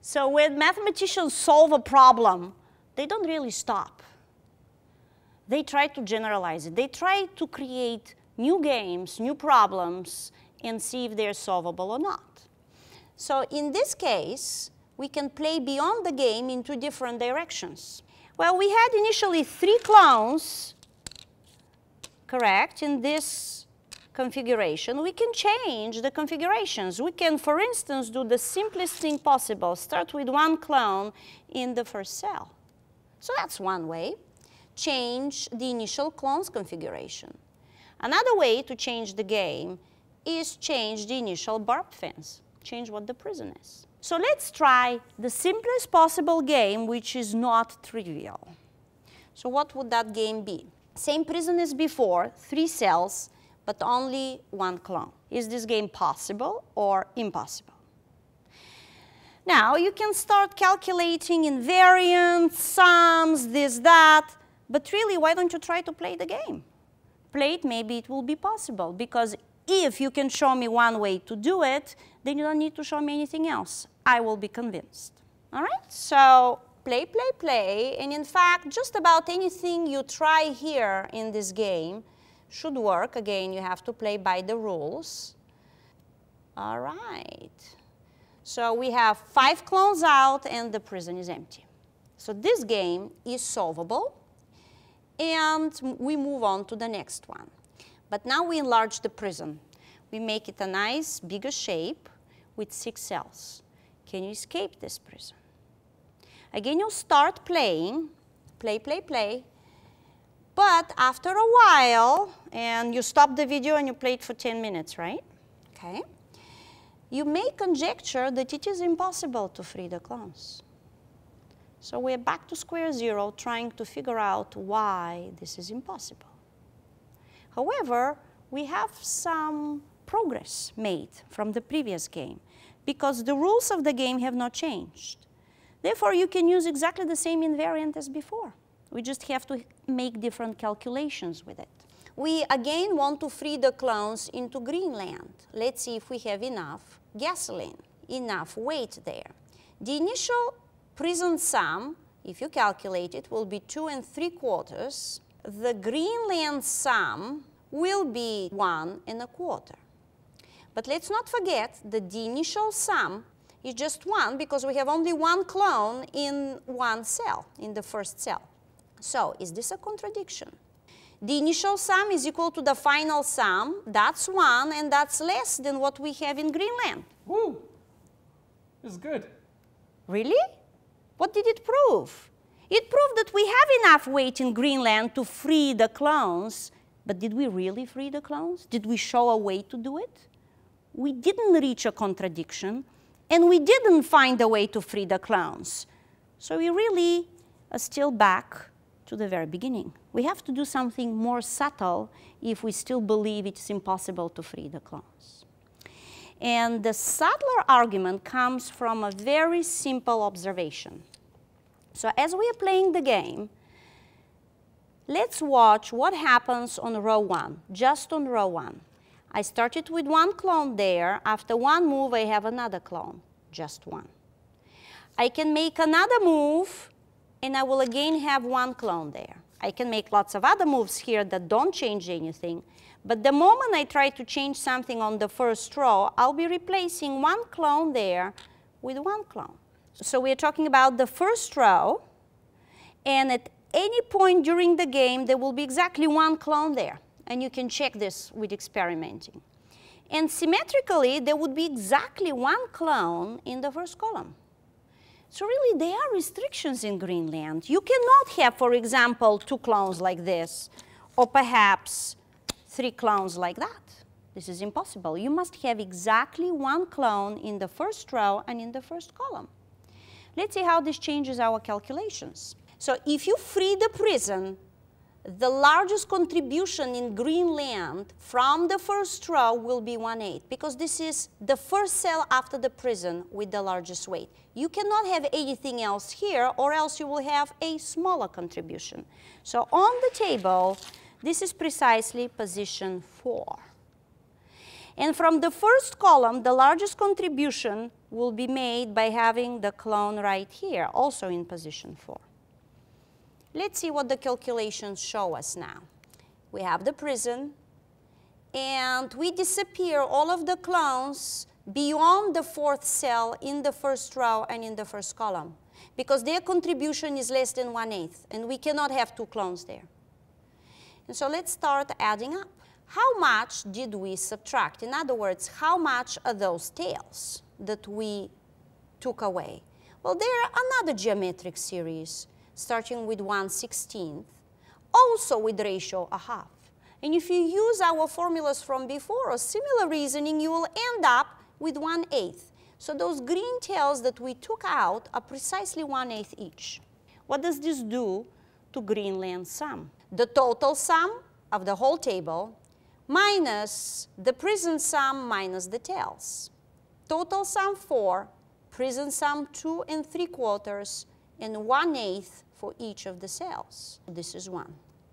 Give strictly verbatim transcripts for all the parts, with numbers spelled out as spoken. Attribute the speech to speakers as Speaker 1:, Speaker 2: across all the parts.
Speaker 1: So when mathematicians solve a problem, they don't really stop. They try to generalize it. They try to create new games, new problems, and see if they're solvable or not. So in this case, we can play beyond the game in two different directions. Well, we had initially three clones, correct, in this configuration. We can change the configurations. We can, for instance, do the simplest thing possible. Start with one clone in the first cell. So that's one way. Change the initial clone's configuration. Another way to change the game is change the initial barbed fence. Change what the prison is. So let's try the simplest possible game, which is not trivial. So what would that game be? Same prison as before, three cells, but only one clone. Is this game possible or impossible? Now, you can start calculating invariants, sums, this, that, but really, why don't you try to play the game? Play it, maybe it will be possible, because if you can show me one way to do it, then you don't need to show me anything else. I will be convinced. All right? So play, play, play, and in fact, just about anything you try here in this game should work. Again, you have to play by the rules. All right. So we have five clones out, and the prison is empty. So this game is solvable, and we move on to the next one. But now we enlarge the prison. We make it a nice, bigger shape with six cells. Can you escape this prison? Again, you'll start playing, play, play, play. But after a while, and you stop the video and you play it for ten minutes, right? Okay. You may conjecture that it is impossible to free the clones. So we're back to square zero, trying to figure out why this is impossible. However, we have some progress made from the previous game, because the rules of the game have not changed. Therefore, you can use exactly the same invariant as before. We just have to make different calculations with it. We again want to free the clones into Greenland. Let's see if we have enough gasoline, enough weight there. The initial prison sum, if you calculate it, will be two and three quarters. The Greenland sum will be one and a quarter. But let's not forget that the initial sum is just one, because we have only one clone in one cell, in the first cell. So, is this a contradiction? The initial sum is equal to the final sum. That's one, and that's less than what we have in Greenland.
Speaker 2: Woo! This is good.
Speaker 1: Really? What did it prove? It proved that we have enough weight in Greenland to free the clones, but did we really free the clones? Did we show a way to do it? We didn't reach a contradiction, and we didn't find a way to free the clones. So we really are still back to the very beginning. We have to do something more subtle if we still believe it's impossible to free the clones. And the subtler argument comes from a very simple observation. So as we are playing the game, let's watch what happens on row one, just on row one. I started with one clone there. After one move, I have another clone, just one. I can make another move, and I will again have one clone there. I can make lots of other moves here that don't change anything, but the moment I try to change something on the first row, I'll be replacing one clone there with one clone. So we're talking about the first row, and at any point during the game, there will be exactly one clone there, and you can check this with experimenting. And symmetrically, there would be exactly one clone in the first column. So really, there are restrictions in Greenland. You cannot have, for example, two clones like this, or perhaps three clones like that. This is impossible. You must have exactly one clone in the first row and in the first column. Let's see how this changes our calculations. So if you free the prison, the largest contribution in Greenland from the first row will be one eighth, because this is the first cell after the prison with the largest weight. You cannot have anything else here, or else you will have a smaller contribution. So on the table, this is precisely position four. And from the first column, the largest contribution will be made by having the clone right here, also in position four. Let's see what the calculations show us now. We have the prism, and we disappear all of the clones beyond the fourth cell in the first row and in the first column, because their contribution is less than one-eighth, and we cannot have two clones there. And so let's start adding up. How much did we subtract? In other words, how much are those tails that we took away? Well, they're another geometric series, starting with one sixteenth, also with ratio a half. And if you use our formulas from before or similar reasoning, you will end up with one-eighth. So those green tails that we took out are precisely one-eighth each. What does this do to Greenland sum? The total sum of the whole table minus the prism sum minus the tails. Total sum four, prism sum two and three quarters, and one-eighth for each of the cells. This is one.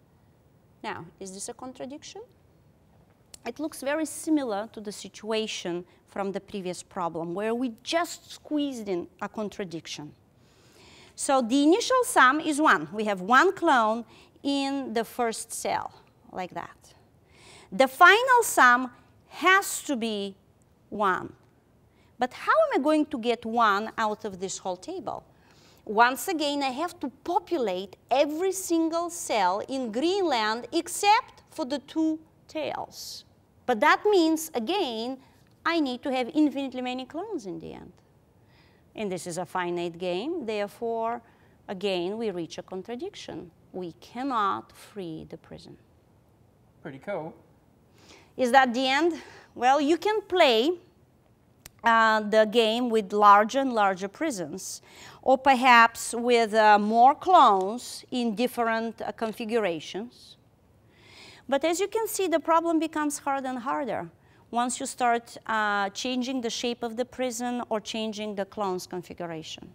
Speaker 1: Now, is this a contradiction? It looks very similar to the situation from the previous problem, where we just squeezed in a contradiction. So the initial sum is one. We have one clone in the first cell, like that. The final sum has to be one. But how am I going to get one out of this whole table? Once again, I have to populate every single cell in Greenland except for the two tails. But that means, again, I need to have infinitely many clones in the end. And this is a finite game. Therefore, again, we reach a contradiction. We cannot free the prism.
Speaker 2: Pretty cool.
Speaker 1: Is that the end? Well, you can play uh, the game with larger and larger prisms, or perhaps with uh, more clones in different uh, configurations. But as you can see, the problem becomes harder and harder once you start uh, changing the shape of the prism or changing the clone's configuration.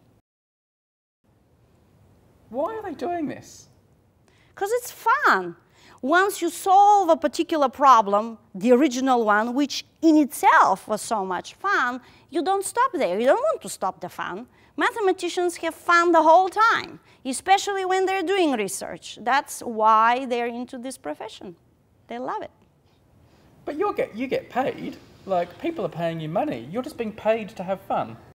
Speaker 2: Why are they doing this?
Speaker 1: Because it's fun. Once you solve a particular problem, the original one, which in itself was so much fun, you don't stop there. You don't want to stop the fun. Mathematicians have fun the whole time, especially when they're doing research. That's why they're into this profession. They love it.
Speaker 2: But you get, you get paid. Like, people are paying you money. You're just being paid to have fun.